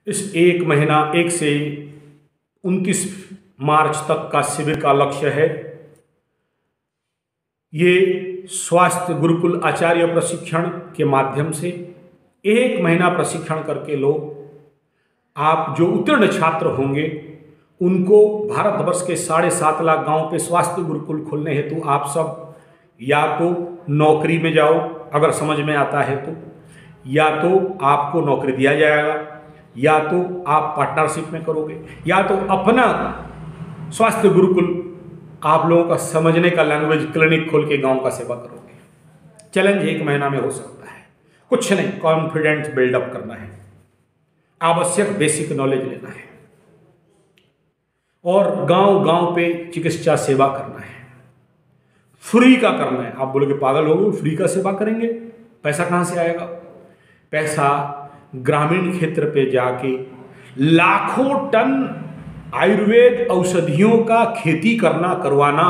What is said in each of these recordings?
इस 1 महीना 1 से 29 मार्च तक का शिविर का लक्ष्य है ये स्वास्थ्य गुरुकुल आचार्य प्रशिक्षण के माध्यम से 1 महीना प्रशिक्षण करके लोग आप जो उत्तीर्ण छात्र होंगे उनको भारतवर्ष के 7.5 लाख गांव पे स्वास्थ्य गुरुकुल खोलने हेतु आप सब या तो नौकरी में जाओ अगर समझ में आता है तो, या तो आपको नौकरी दिया जाएगा, या तो आप पार्टनरशिप में करोगे, या तो अपना स्वास्थ्य गुरुकुल आप लोगों का समझने का लैंग्वेज क्लिनिक खोल के गांव का सेवा करोगे। चैलेंज 1 महीना में हो सकता है, कुछ नहीं, कॉन्फिडेंस बिल्डअप करना है, आवश्यक बेसिक नॉलेज लेना है और गांव गांव पे चिकित्सा सेवा करना है, फ्री का करना है। आप बोलोगे पागल हो गए, फ्री का सेवा करेंगे, पैसा कहाँ से आएगा? पैसा ग्रामीण क्षेत्र पे जाके लाखों टन आयुर्वेद औषधियों का खेती करवाना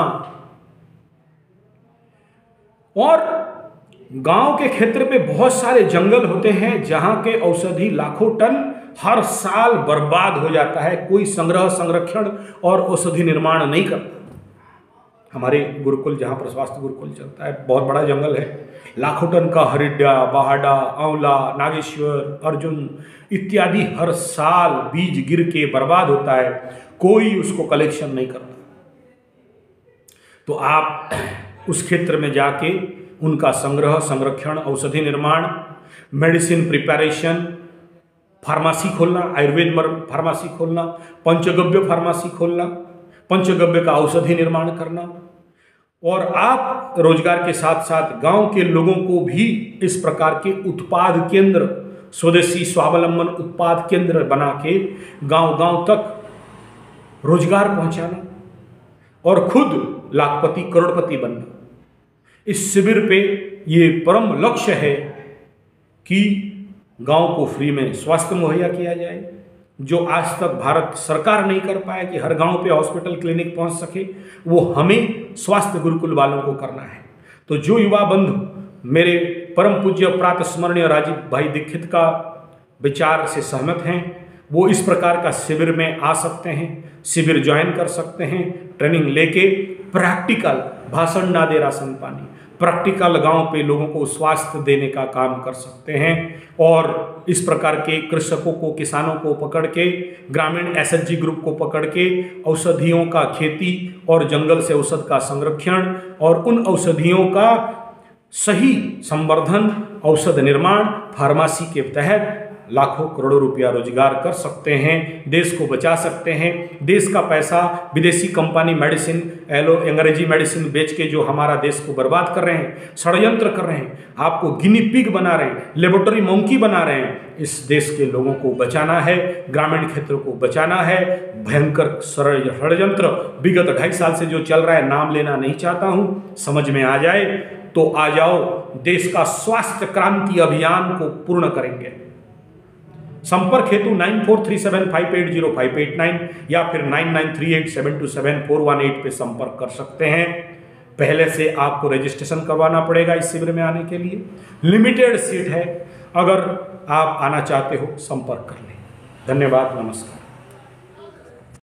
और गांव के क्षेत्र पे बहुत सारे जंगल होते हैं जहां के औषधि लाखों टन हर साल बर्बाद हो जाता है, कोई संरक्षण और औषधि निर्माण नहीं करता। हमारे गुरुकुल जहाँ पर स्वास्थ्य गुरुकुल चलता है बहुत बड़ा जंगल है, लाखों टन का हरिड्डा, बहाड़ा, आंवला, नागेश्वर, अर्जुन इत्यादि हर साल बीज गिर के बर्बाद होता है, कोई उसको कलेक्शन नहीं करता। तो आप उस क्षेत्र में जाके उनका संग्रह, संरक्षण, औषधि निर्माण, मेडिसिन प्रिपरेशन, फार्मेसी खोलना, आयुर्वेद फार्मेसी खोलना, पंचगव्य फार्मेसी खोलना, पंचगव्य का औषधि निर्माण करना और आप रोजगार के साथ साथ गांव के लोगों को भी इस प्रकार के उत्पाद केंद्र, स्वदेशी स्वावलंबन उत्पाद केंद्र बना के गांव गांव तक रोजगार पहुंचाना और खुद लाखपति करोड़पति बनना। इस शिविर पे ये परम लक्ष्य है कि गांव को फ्री में स्वास्थ्य मुहैया किया जाए, जो आज तक भारत सरकार नहीं कर पाया कि हर गांव पे हॉस्पिटल क्लिनिक पहुंच सके, वो हमें स्वास्थ्य गुरुकुल वालों को करना है। तो जो युवा बंधु मेरे परम पूज्य प्रातः स्मरणीय राजीव भाई दीक्षित का विचार से सहमत हैं वो इस प्रकार का शिविर में आ सकते हैं, शिविर ज्वाइन कर सकते हैं, ट्रेनिंग लेके प्रैक्टिकल, भाषण ना दे राशन पानी, प्रैक्टिकल गांव पे लोगों को स्वास्थ्य देने का काम कर सकते हैं और इस प्रकार के कृषकों को, किसानों को पकड़ के, ग्रामीण एसएचजी ग्रुप को पकड़ के औषधियों का खेती और जंगल से औषध का संरक्षण और उन औषधियों का सही संवर्धन, औषध निर्माण, फार्मेसी के तहत लाखों करोड़ों रुपया रोजगार कर सकते हैं, देश को बचा सकते हैं। देश का पैसा विदेशी कंपनी मेडिसिन, अंग्रेजी मेडिसिन बेच के जो हमारा देश को बर्बाद कर रहे हैं, षड्यंत्र कर रहे हैं, आपको गिनी पिग बना रहे हैं, लेबोरेटरी मंकी बना रहे हैं। इस देश के लोगों को बचाना है, ग्रामीण क्षेत्रों को बचाना है। भयंकर षड्यंत्र विगत 2.5 साल से जो चल रहा है, नाम लेना नहीं चाहता हूँ, समझ में आ जाए तो आ जाओ, देश का स्वास्थ्य क्रांति अभियान को पूर्ण करेंगे। संपर्क हेतु 9437580589 या फिर 9938727418 पे संपर्क कर सकते हैं। पहले से आपको रजिस्ट्रेशन करवाना पड़ेगा इस शिविर में आने के लिए, लिमिटेड सीट है, अगर आप आना चाहते हो संपर्क कर लें। धन्यवाद, नमस्कार।